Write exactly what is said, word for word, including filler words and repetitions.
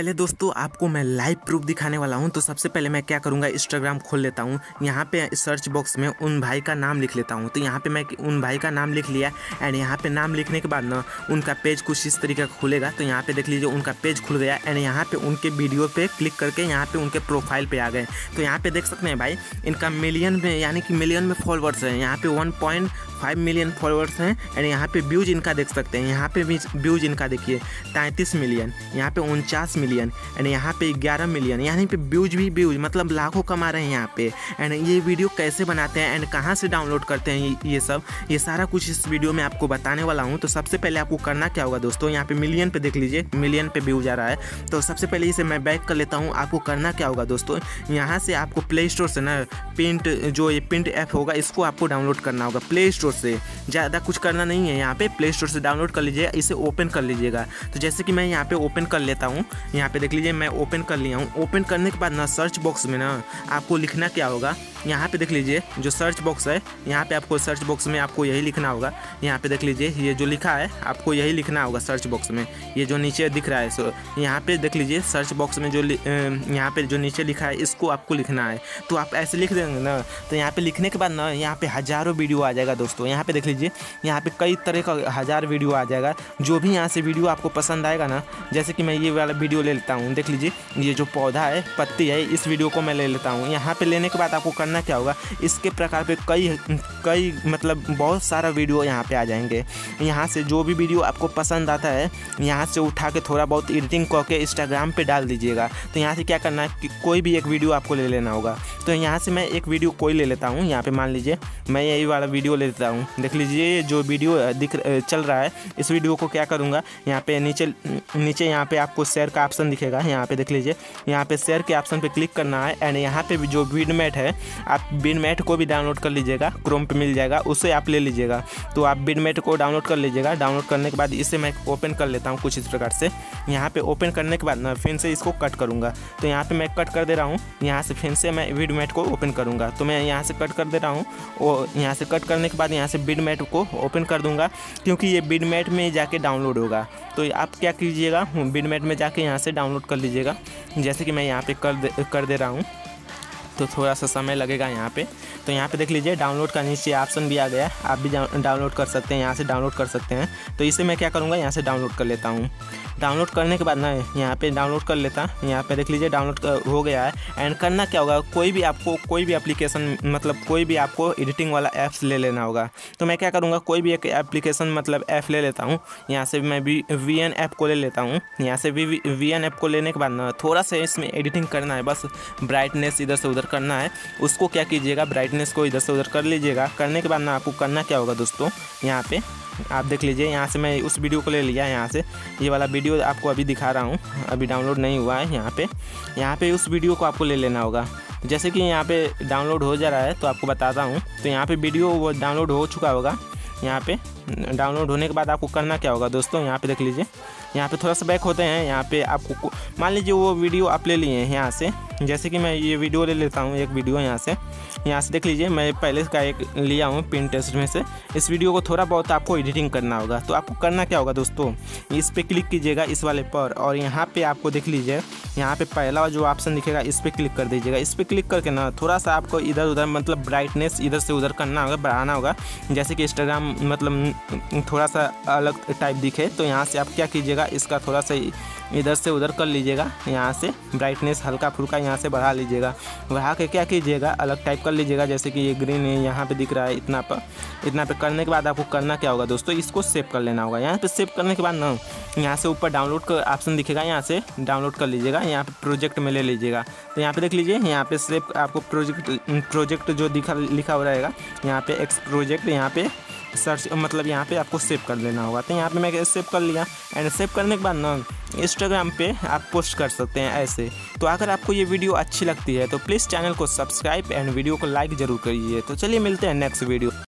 पहले दोस्तों आपको मैं लाइव प्रूफ दिखाने वाला हूं। तो सबसे पहले मैं क्या करूंगा, इंस्टाग्राम खोल लेता हूं। यहां पे सर्च बॉक्स में उन भाई का नाम लिख लेता हूं। तो यहां पे मैं उन भाई का नाम लिख लिया एंड यहां पे नाम लिखने के बाद ना उनका पेज कुछ इस तरीके का खुलेगा। तो यहां पे देख लीजिए उनका पेज खुल गया एंड यहां पे उनके वीडियो पे क्लिक करके यहां पे उनके प्रोफाइल पे आ गए। तो यहाँ पे देख सकते हैं भाई, इनका मिलियन में यानी कि मिलियन में फॉलोअर्स हैं। यहाँ पे one point five million followers हैं एंड यहाँ पे व्यूज इनका देख सकते हैं। यहाँ पे भी व्यूज इनका देखिए तैंतीस मिलियन, यहाँ पे उनचास मिलियन एंड यहाँ पे ग्यारह मिलियन, यानी पे व्यूज भी व्यूज मतलब लाखों कमा रहे हैं यहाँ पे। एंड ये वीडियो कैसे बनाते हैं एंड कहाँ से डाउनलोड करते हैं, ये सब ये सारा कुछ इस वीडियो में आपको बताने वाला हूँ। तो सबसे पहले आपको करना क्या होगा दोस्तों, यहाँ पे मिलियन पे देख लीजिए, मिलियन पे व्यूज आ रहा है। तो सबसे पहले इसे मैं बैक कर लेता हूँ। आपको करना क्या होगा दोस्तों, यहाँ से आपको प्ले स्टोर से ना पिंट जो ये पिंट ऐप होगा इसको आपको डाउनलोड करना होगा प्ले स्टोर से। ज़्यादा कुछ करना नहीं है, यहाँ पे प्ले स्टोर से डाउनलोड कर लीजिएगा, इसे ओपन कर लीजिएगा। तो जैसे कि मैं यहाँ पे ओपन कर लेता हूँ, यहाँ पे देख लीजिए मैं ओपन कर लिया हूँ। ओपन करने के बाद ना सर्च बॉक्स में ना आपको लिखना क्या होगा, यहाँ पे देख लीजिए जो सर्च बॉक्स है, यहाँ पे आपको सर्च बॉक्स में आपको यही लिखना होगा। यहाँ पे देख लीजिए ये जो लिखा है आपको यही लिखना होगा सर्च बॉक्स में, ये जो नीचे दिख रहा है। सो यहाँ पे देख लीजिए सर्च बॉक्स में जो यहाँ पे जो नीचे लिखा है इसको आपको लिखना है। तो आप ऐसे लिख देंगे ना, तो यहाँ पे लिखने के बाद ना यहाँ पे हज़ारों वीडियो आ जाएगा दोस्तों। यहाँ पे देख लीजिए यहाँ पे कई तरह का हज़ार वीडियो आ जाएगा। जो भी यहाँ से वीडियो आपको पसंद आएगा ना, जैसे कि मैं ये वाला वीडियो ले लेता हूँ, देख लीजिए ये जो पौधा है पत्ती है, इस वीडियो को मैं ले लेता हूँ। यहाँ पे लेने के बाद आपको करना क्या होगा, इसके प्रकार पे कई कई मतलब बहुत सारा वीडियो यहाँ पे आ जाएंगे। यहाँ से जो भी वीडियो आपको पसंद आता है यहाँ से उठा के थोड़ा बहुत एडिटिंग करके इंस्टाग्राम पे डाल दीजिएगा। तो यहाँ से क्या करना है कि कोई भी एक वीडियो आपको ले लेना होगा। तो यहाँ से मैं एक वीडियो कोई ले लेता हूँ। यहाँ पे मान लीजिए मैं यही वाला वीडियो ले लेता हूँ। देख लीजिए जो वीडियो दिख चल रहा है, इस वीडियो को क्या करूँगा, यहाँ पे नीचे नीचे यहाँ पे आपको शेयर का ऑप्शन दिखेगा। यहाँ पे देख लीजिए यहाँ पे शेयर के ऑप्शन पे क्लिक करना है एंड यहाँ पे जो विडमेट है, आप विडमेट को भी डाउनलोड कर लीजिएगा, क्रोम पे मिल जाएगा, उससे आप ले लीजिएगा। तो आप विडमेट को डाउनलोड कर लीजिएगा। डाउनलोड करने के बाद इसे मैं ओपन कर लेता हूँ कुछ इस प्रकार से। यहाँ पे ओपन करने के बाद ना फिर से इसको कट करूँगा। तो यहाँ पे मैं कट कर दे रहा हूँ, यहाँ से फिर से मैं विडमेट को ओपन करूँगा। तो मैं यहाँ से कट कर दे रहा हूँ और यहाँ से कट करने के बाद यहाँ से विडमेट को ओपन कर दूँगा, क्योंकि ये विडमेट में जाके डाउनलोड होगा। तो आप क्या कीजिएगा, विडमेट में जाके यहाँ से डाउनलोड कर लीजिएगा। जैसे कि मैं यहाँ पे कर दे कर दे रहा हूँ, तो थोड़ा सा समय लगेगा यहाँ पे। तो यहाँ पे देख लीजिए डाउनलोड का नीचे ऑप्शन भी आ गया है, आप भी डाउनलोड कर सकते हैं, यहाँ से डाउनलोड कर सकते हैं। तो इसे मैं क्या करूँगा, यहाँ से डाउनलोड कर लेता हूँ। डाउनलोड करने के बाद ना यहाँ पे डाउनलोड कर लेता, यहाँ पे देख लीजिए डाउनलोड हो गया है। एंड करना क्या होगा, कोई भी आपको कोई भी एप्लीकेशन मतलब कोई भी आपको एडिटिंग वाला ऐप्स ले लेना होगा। तो मैं क्या करूँगा, कोई भी एक एप्लीकेशन मतलब ऐप ले लेता हूँ। यहाँ से मैं वी वी एन ऐप को ले लेता हूँ। यहाँ से वी वी एन ऐप को लेने के बाद ना थोड़ा सा इसमें एडिटिंग करना है, बस ब्राइटनेस इधर से उधर करना है। उसको क्या कीजिएगा, ब्राइटनेस को इधर से उधर कर लीजिएगा। करने के बाद ना आपको करना क्या होगा दोस्तों, यहाँ पे आप देख लीजिए यहाँ से मैं उस वीडियो को ले लिया। यहाँ से ये वाला वीडियो आपको अभी दिखा रहा हूँ, अभी डाउनलोड नहीं हुआ है। यहाँ पे यहाँ पे उस वीडियो को आपको ले लेना होगा। जैसे कि यहाँ पे डाउनलोड हो जा रहा है तो आपको बताता हूँ। तो यहाँ पे वीडियो वो डाउनलोड हो चुका होगा। यहाँ पे डाउनलोड होने के बाद आपको करना क्या होगा दोस्तों, यहाँ पे देख लीजिए, यहाँ पे थोड़ा सा बैक होते हैं। यहाँ पे आपको मान लीजिए वो वीडियो आप ले लिए हैं यहाँ से, जैसे कि मैं ये वीडियो ले लेता हूँ, एक वीडियो यहाँ से यहाँ से देख लीजिए मैं पहले का एक लिया हूँ पिंटरेस्ट में से। इस वीडियो को थोड़ा बहुत आपको एडिटिंग करना होगा। तो आपको करना क्या होगा दोस्तों, इस पर क्लिक कीजिएगा इस वाले पर, और यहाँ पे आपको देख लीजिए यहाँ पे पहला जो ऑप्शन दिखेगा इस पर क्लिक कर दीजिएगा। इस पर क्लिक करके ना थोड़ा सा आपको इधर उधर मतलब ब्राइटनेस इधर से उधर करना होगा, बढ़ाना होगा, जैसे कि इंस्टाग्राम मतलब थोड़ा सा अलग टाइप दिखे। तो यहाँ से आप क्या कीजिएगा, इसका थोड़ा सा इधर से उधर कर लीजिएगा। यहाँ से ब्राइटनेस हल्का फुल्का यहाँ से बढ़ा लीजिएगा। बढ़ा के क्या कीजिएगा, अलग टाइप कर लीजिएगा, जैसे कि ये ग्रीन है यहाँ पे दिख रहा है, इतना पर इतना पे करने के बाद आपको करना क्या होगा दोस्तों, इसको सेव कर लेना होगा। यहाँ पे सेव करने के बाद ना यहाँ से ऊपर डाउनलोड का ऑप्शन दिखेगा, यहाँ से डाउनलोड कर लीजिएगा। यहाँ पे प्रोजेक्ट में ले लीजिएगा। तो यहाँ पे देख लीजिए यहाँ पे सेव आपको प्रोजेक्ट प्रोजेक्ट जो दिखा लिखा हो रहेगा, यहाँ पे एक्स प्रोजेक्ट यहाँ पे सर्च मतलब यहाँ पे आपको सेव कर लेना होगा। तो यहाँ पे मैं सेव कर लिया एंड सेव करने के बाद ना इंस्टाग्राम पे आप पोस्ट कर सकते हैं ऐसे। तो अगर आपको ये वीडियो अच्छी लगती है तो प्लीज़ चैनल को सब्सक्राइब एंड वीडियो को लाइक ज़रूर करिए। तो चलिए मिलते हैं नेक्स्ट वीडियो।